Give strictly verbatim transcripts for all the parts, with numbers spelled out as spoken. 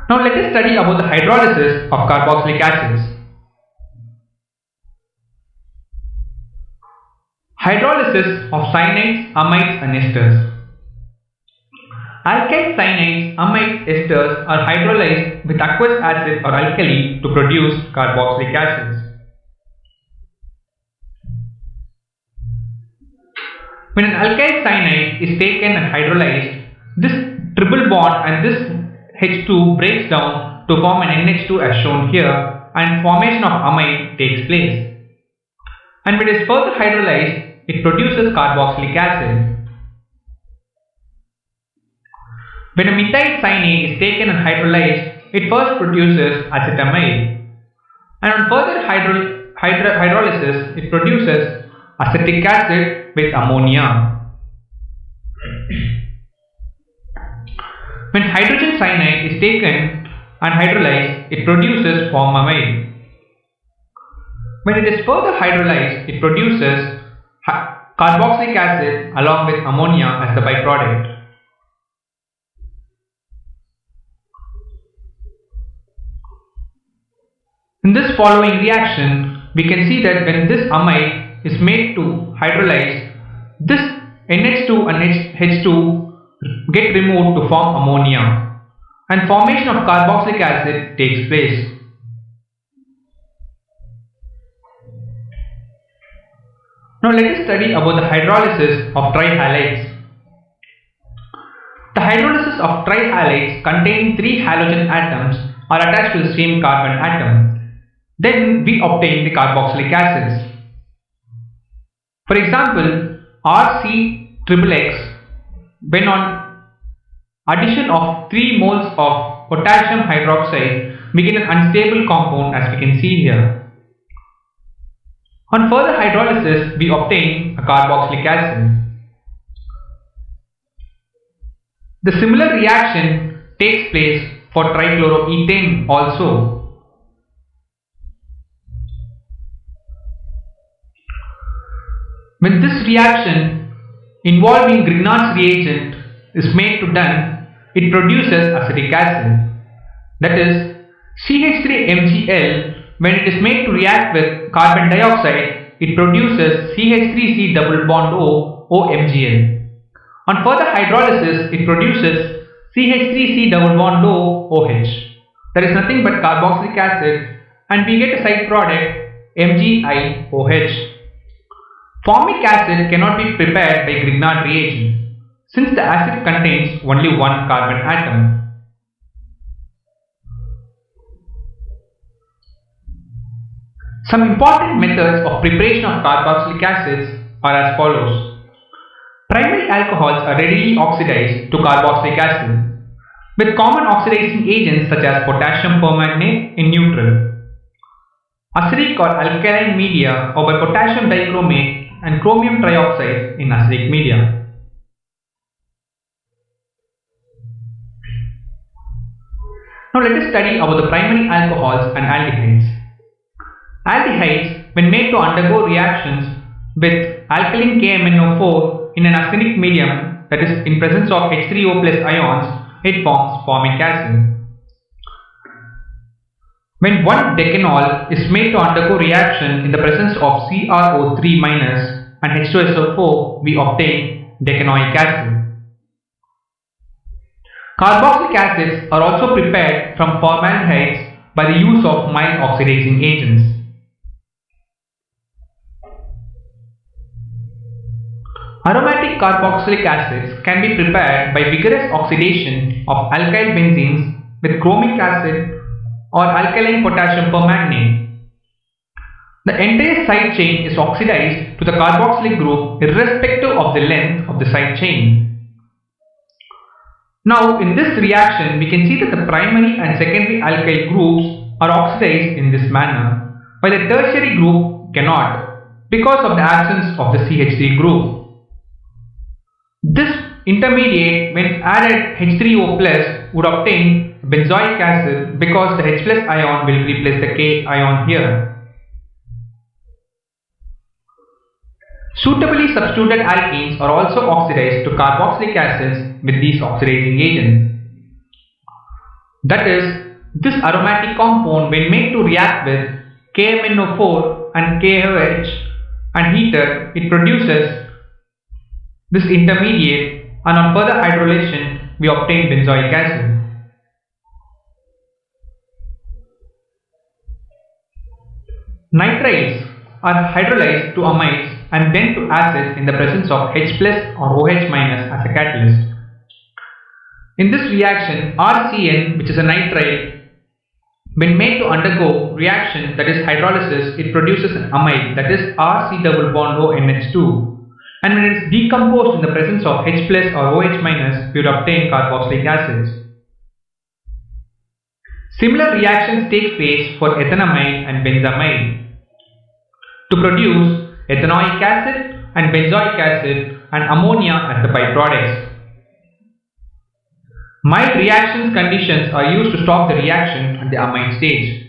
Now let us study about the hydrolysis of carboxylic acids. Hydrolysis of cyanides, amides and esters. Alkyl cyanides, amides, esters are hydrolyzed with aqueous acid or alkali to produce carboxylic acids. When an alkyl cyanide is taken and hydrolyzed, this triple bond and this H two breaks down to form an N H two as shown here, and formation of amide takes place. And when it is further hydrolyzed, it produces carboxylic acid. When a methyl cyanide is taken and hydrolyzed, it first produces acetamide. And on further hydro hydro hydrolysis, it produces acetic acid with ammonia. When hydrogen cyanide is taken and hydrolyzed, it produces formamide. When it is further hydrolyzed, it produces carboxylic acid along with ammonia as the byproduct. In this following reaction, we can see that when this amide is made to hydrolyze, this N H two and H two get removed to form ammonia, and formation of carboxylic acid takes place. Now let us study about the hydrolysis of trihalides. The hydrolysis of trihalides containing three halogen atoms are attached to the same carbon atom. Then we obtain the carboxylic acids. For example, R C X X X, when on addition of three moles of potassium hydroxide, we get an unstable compound as we can see here. On further hydrolysis, we obtain a carboxylic acid. The similar reaction takes place for trichloroethane also. When this reaction involving Grignard's reagent is made to done, it produces acetic acid. That is, C H three M G L, when it is made to react with carbon dioxide, it produces C H three C double bond O, O M G L. On further hydrolysis, it produces C H three C double bond O, OH. That is nothing but carboxylic acid, and we get a side product M G I O H. Formic acid cannot be prepared by Grignard reagent, since the acid contains only one carbon atom. Some important methods of preparation of carboxylic acids are as follows. Primary alcohols are readily oxidized to carboxylic acid with common oxidizing agents such as potassium permanganate in neutral, acidic or alkaline media, or by potassium dichromate and chromium trioxide in acidic media. Now let us study about the primary alcohols and aldehydes. Aldehydes, when made to undergo reactions with alkaline K M N O four in an acidic medium, that is in presence of H three O plus ions, it forms formic acid. When one decanol is made to undergo reaction in the presence of C r O three minus and H two S O four, we obtain decanoic acid. Carboxylic acids are also prepared from formaldehydes by the use of mild oxidizing agents. Aromatic carboxylic acids can be prepared by vigorous oxidation of alkyl benzenes with chromic acid or alkaline potassium permanganate. The entire side chain is oxidized to the carboxylic group irrespective of the length of the side chain. Now in this reaction we can see that the primary and secondary alkyl groups are oxidized in this manner, while the tertiary group cannot because of the absence of the C H three group. This intermediate, when added H three O plus, would obtain benzoic acid because the H plus ion will replace the K ion here. Suitably substituted alkenes are also oxidized to carboxylic acids with these oxidizing agents. That is, this aromatic compound, when made to react with K M N O four and K O H and heated, it produces this intermediate, and on further hydrolation we obtain benzoic acid. Nitriles are hydrolyzed to amides and then to acids in the presence of H plus or OH minus as a catalyst. In this reaction, R C N, which is a nitrile, when made to undergo reaction, that is hydrolysis, it produces an amide, that is R C double bond O N H two, and when it is decomposed in the presence of H plus or OH minus, we would obtain carboxylic acids. Similar reactions take place for ethanamide and benzamide to produce ethanoic acid and benzoic acid and ammonia as the byproducts. Mild reactions conditions are used to stop the reaction at the amide stage.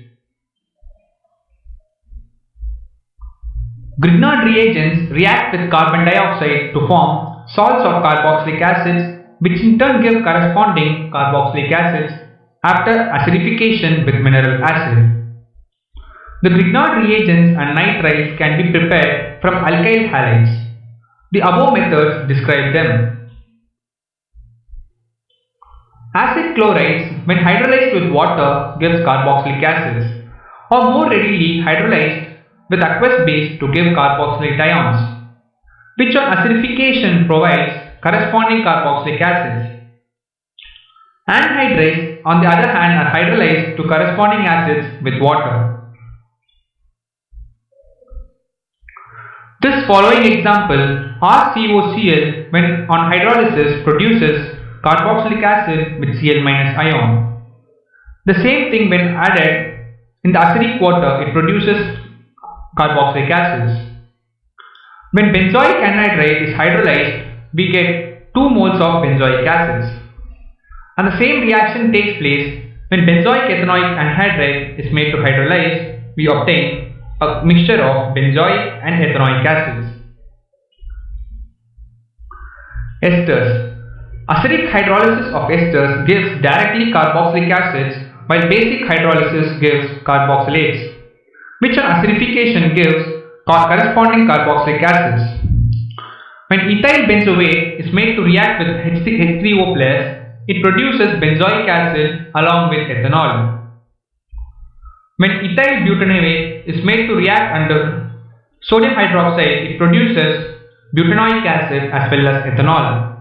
Grignard reagents react with carbon dioxide to form salts of carboxylic acids, which in turn give corresponding carboxylic acids after acidification with mineral acid. The Grignard reagents and nitriles can be prepared from alkyl halides. The above methods describe them. Acid chlorides, when hydrolyzed with water, gives carboxylic acids, or more readily hydrolyzed with aqueous base to give carboxylate ions, which on acidification provides corresponding carboxylic acids. Anhydrides, on the other hand, are hydrolyzed to corresponding acids with water. This following example, R C O C l, when on hydrolysis, produces carboxylic acid with Cl minus ion. The same thing when added in the acidic water, it produces carboxylic acids. When benzoic anhydride is hydrolyzed, we get two moles of benzoic acids. And the same reaction takes place when benzoic ethanoic anhydride is made to hydrolyze, we obtain a mixture of benzoic and ethanoic acids. Esters. Acidic hydrolysis of esters gives directly carboxylic acids, while basic hydrolysis gives carboxylates, which on acidification gives corresponding carboxylic acids. When ethyl benzoate is made to react with H three O plus, it produces benzoic acid along with ethanol. When ethyl butanate is made to react under sodium hydroxide, it produces butanoic acid as well as ethanol.